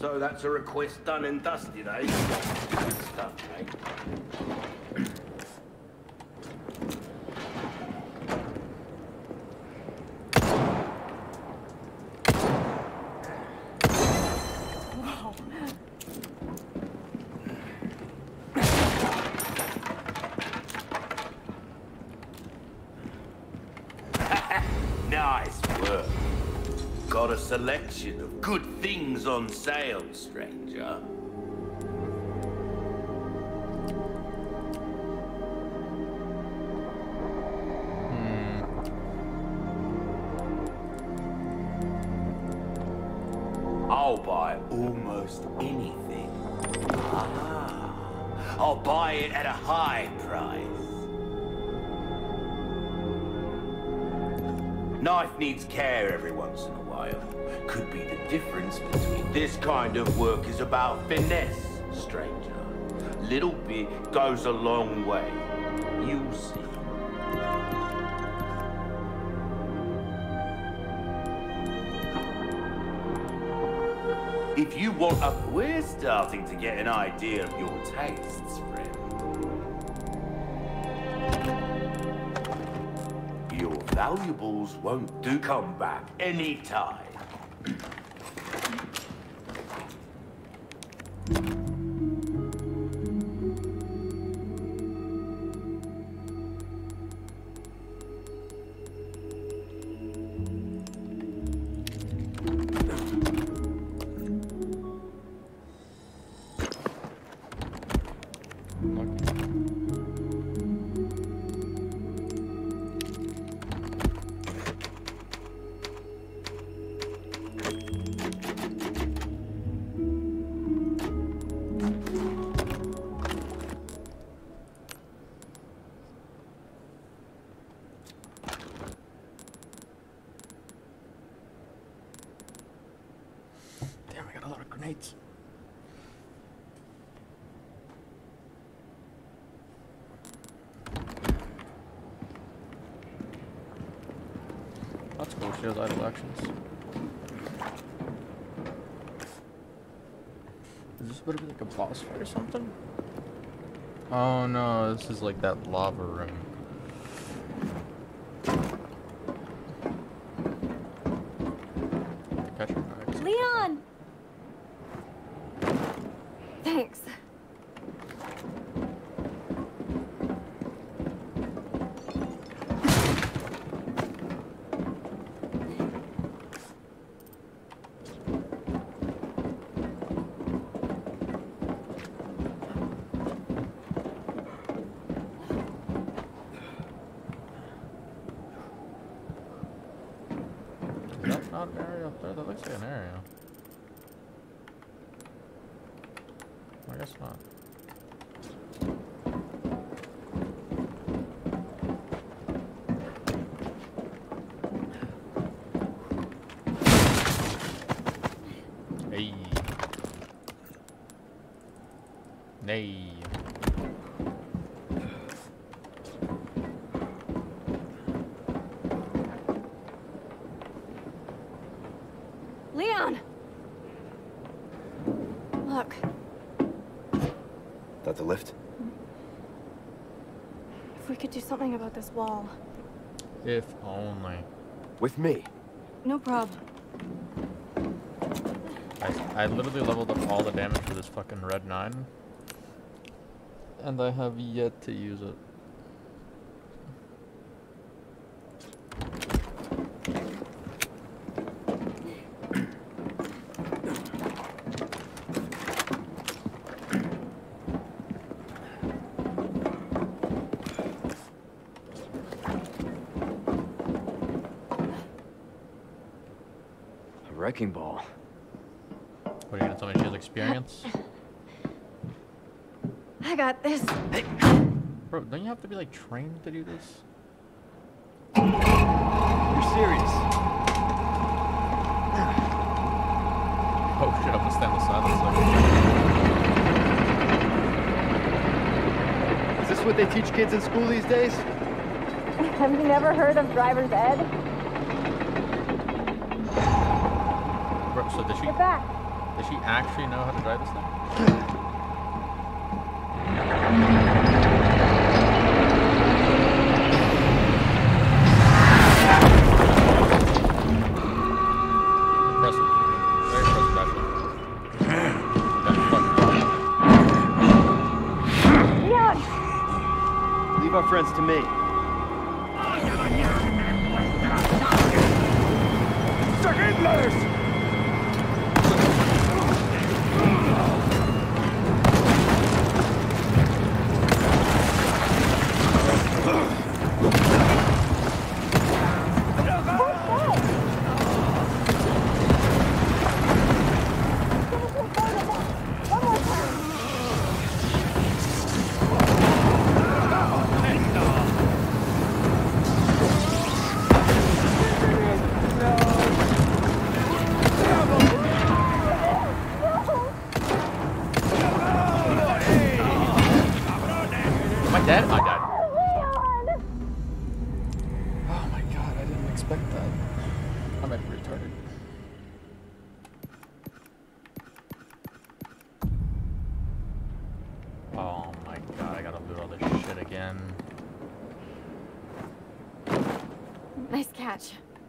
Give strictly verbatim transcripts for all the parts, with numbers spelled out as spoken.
So that's a request done and dusted, eh? Good stuff, mate. Nice work. Got a selection of good things on sale, stranger. Hmm. I'll buy almost anything. Ah, I'll buy it at a high price. Knife needs care every once in a while. Could be the difference between this kind of work is about finesse, stranger. Little bit goes a long way. You'll see. If you want a... We're starting to get an idea of your tastes, friend. Your valuables won't do. Come back anytime. Damn, I got a lot of grenades. That's cool, she has idle actions. Is this going to be like a boss fight or something? Oh no, this is like that lava room. Leon! Thanks. That's not an area up there. That looks like an area. I guess not. Hey. Nay. Leon! Look. That the lift? If we could do something about this wall. If only. With me? No problem. I, I literally leveled up all the damage for this fucking red nine. And I have yet to use it. Wrecking ball. What are you gonna tell me? She has experience? I got this. Bro, don't you have to be like trained to do this? You're serious? Oh shit, I'm gonna stand on the side of this. Is this what they teach kids in school these days? Have you never heard of driver's ed? Bro, so did she? Get back. Does she actually know how to drive this thing? Impressive. Very impressive, actually. That's fucking Leon! Leave our friends to me. Vergeblich! Dead? I died. Oh my god, I didn't expect that. I might be retarded. Oh my god, I gotta loot all this shit again. Nice catch.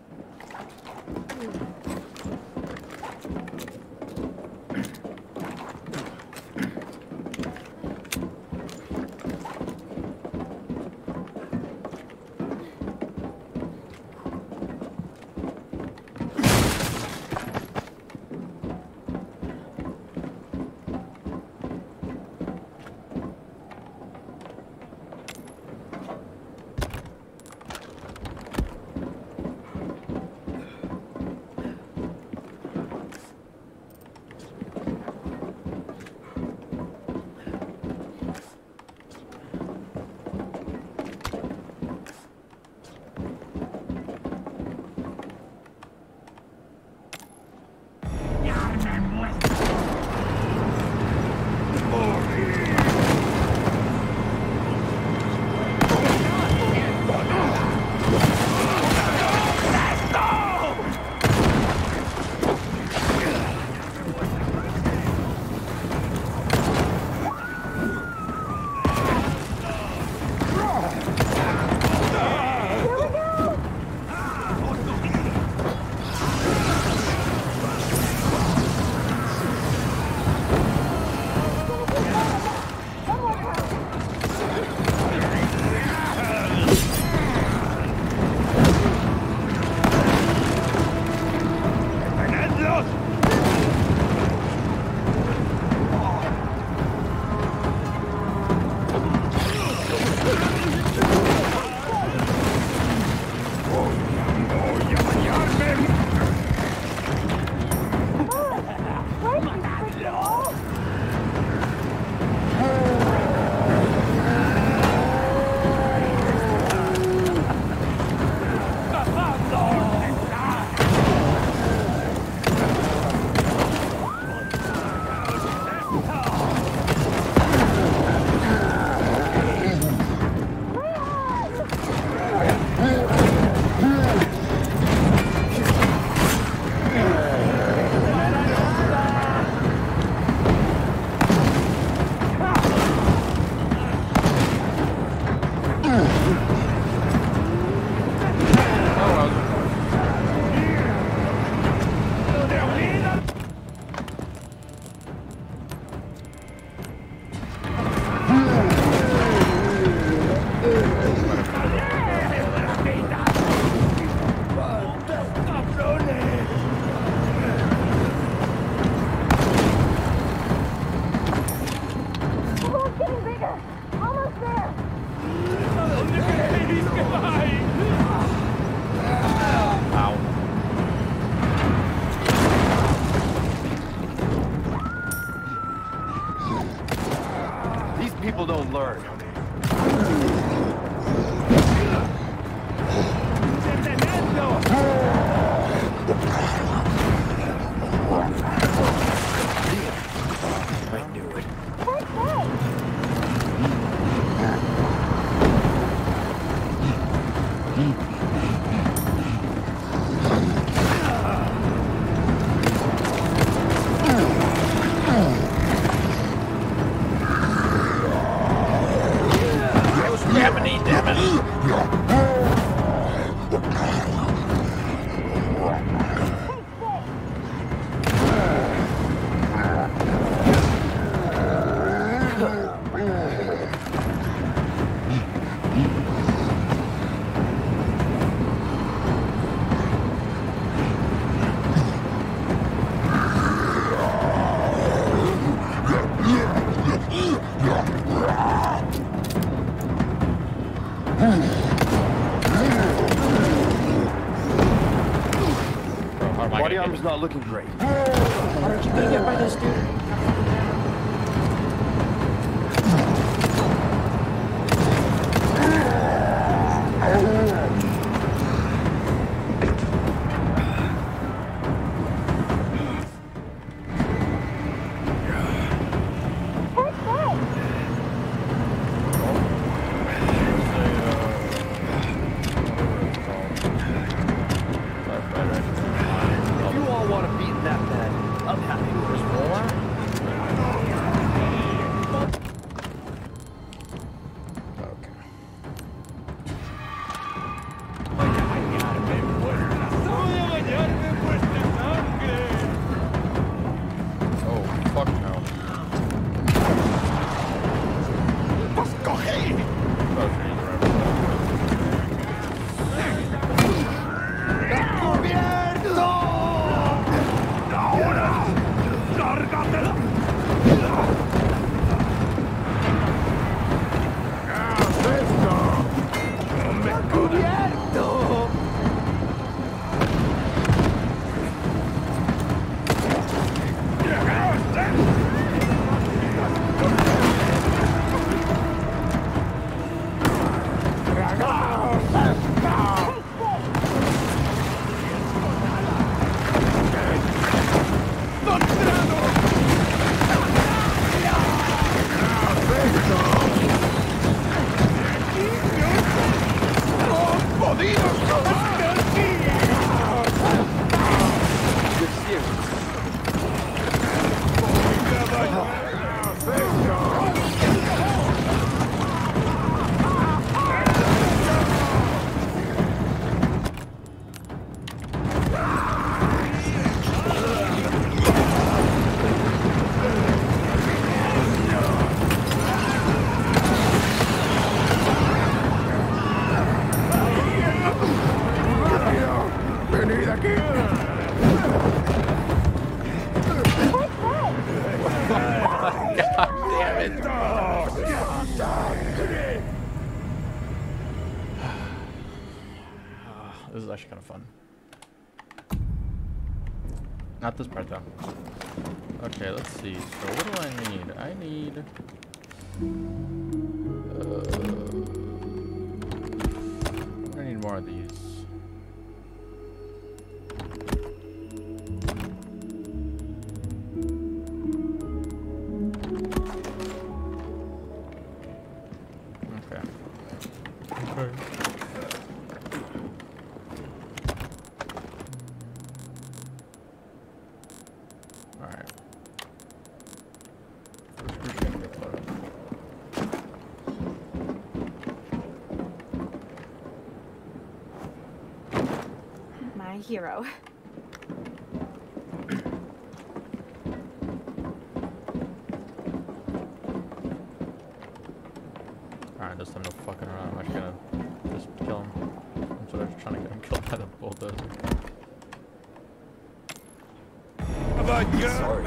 People don't learn. I knew it. Hey! not looking great. Aren't you gonna get by this dude? This is actually kind of fun. Not this part though. Okay, let's see. So what do I need? I need... Uh, I need more of these. Okay. Okay. Hero. Alright, this time no fucking around. I'm actually gonna just kill him. I'm sort of trying to get him killed by the bulldozer. Sorry.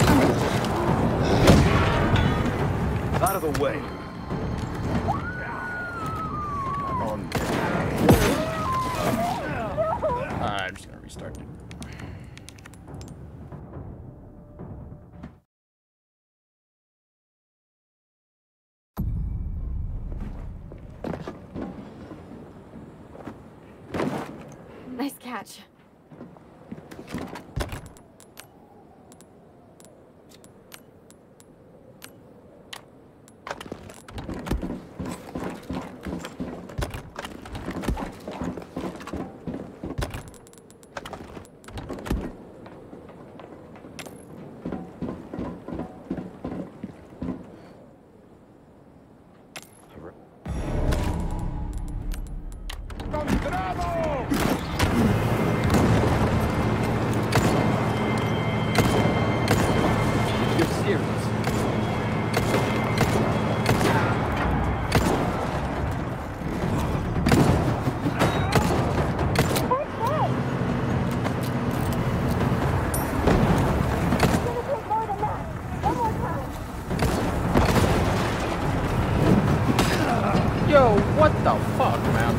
Out of the way. on. Uh, I'm just gonna restart. Nice catch. You're serious. Yo, what the fuck, man?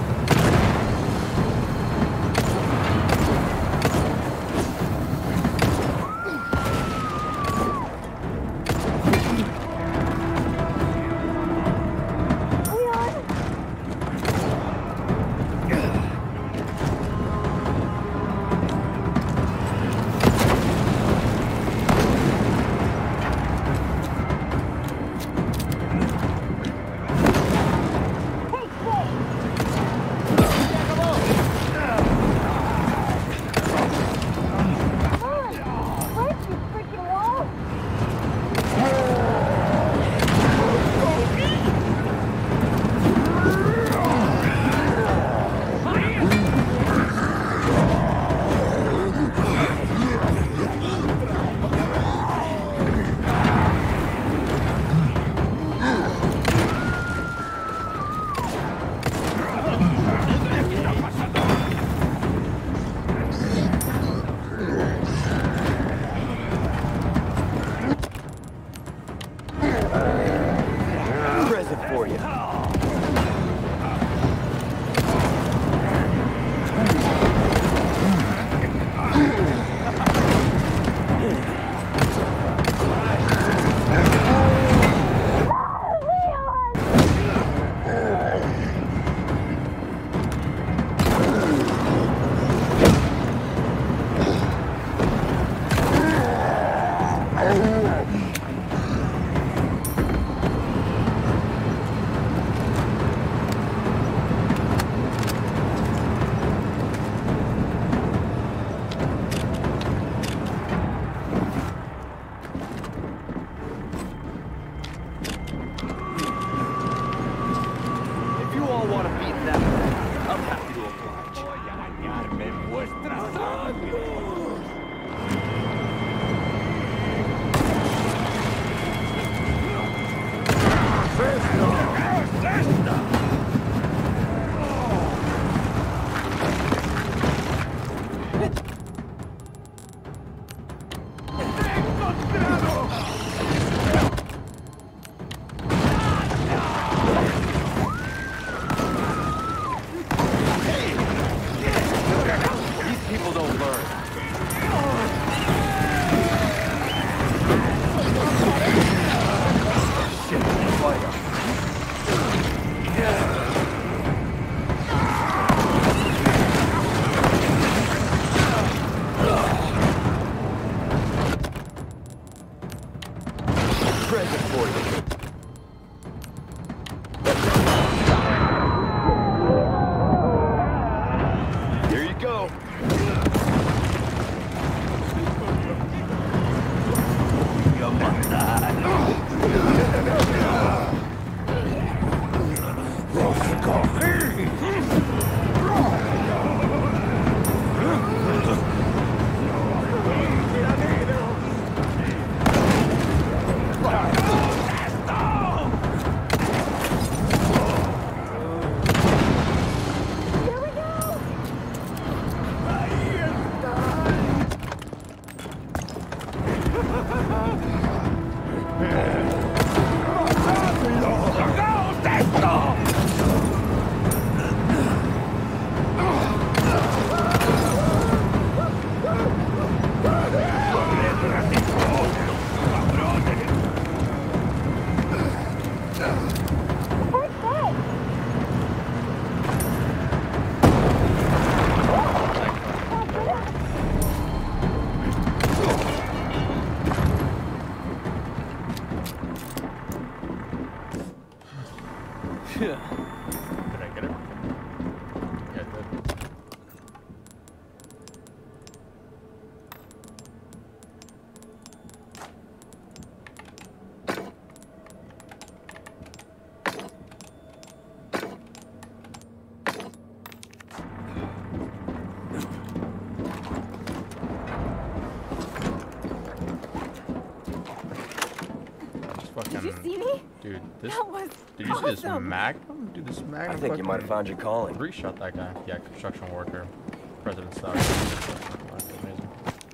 Dude, this. That was Did you see this awesome. magnum? Dude, this magnum. I think you might have found your calling. Three-shot that guy. Yeah, construction worker. President style. Amazing.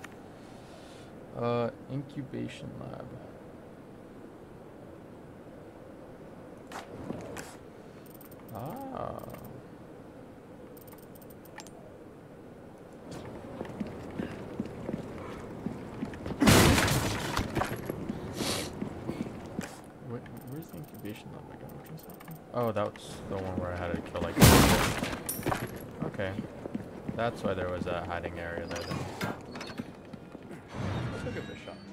Uh, incubation lab. Ah. Where, where's the incubation lab again? Which one's that one? Oh, that was the one where I had to kill like. Okay, that's why there was a hiding area there. Then. Let's go give it a shot.